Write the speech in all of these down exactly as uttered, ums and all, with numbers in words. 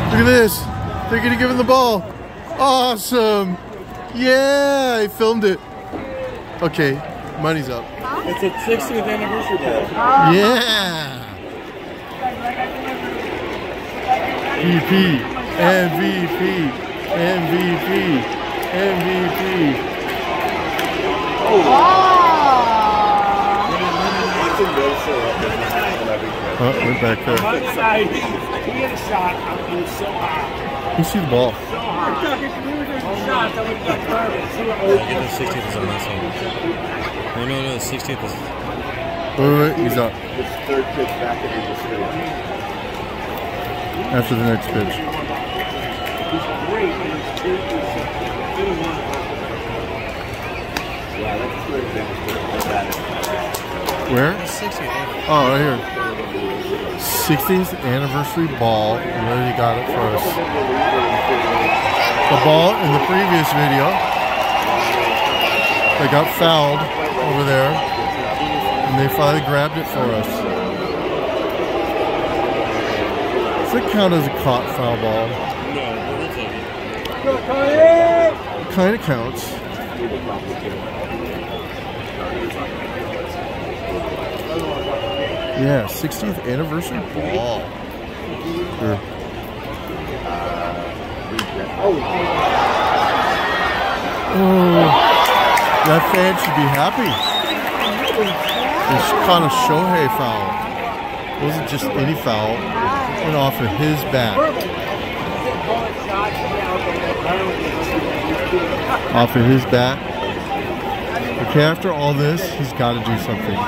Look at this. They're gonna give him the ball. Awesome. Yeah, I filmed it. Okay, money's up. It's a sixtieth anniversary ball. Yeah. V P, M V P, M V P, M V P. Oh. Oh, we're back there. He had a shot. It was so hot. You see the ball. So hot. Yeah, the sixtieth is on that side. No, no, no, the sixtieth is... Wait, wait, wait, he's up. His third pitch back into the street. After the next pitch. He's great. Yeah, that's a good example. Where? sixtieth. Oh, right here. sixtieth anniversary ball. We already got it for us. The ball in the previous video, they got fouled over there, and they finally grabbed it for us. Does it count as a caught foul ball? No, we'll take it. It kind of counts. Yeah, sixtieth anniversary ball. Here. Oh, that fan should be happy. It's caught a Shohei foul. It wasn't just any foul. It went off of his bat. Off of his bat. Okay, after all this, he's got to do something.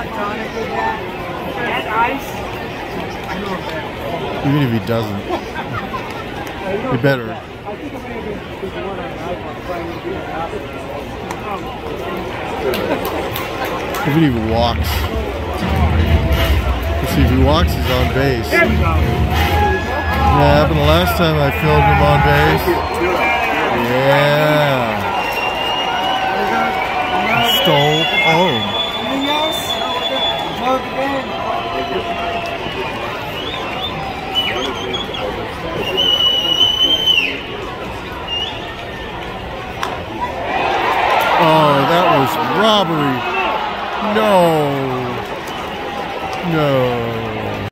Even if he doesn't, he better. Even if he walks. Let's see, if he walks, he's on base. That happened the last time I filmed him on base. Yeah. He stole home.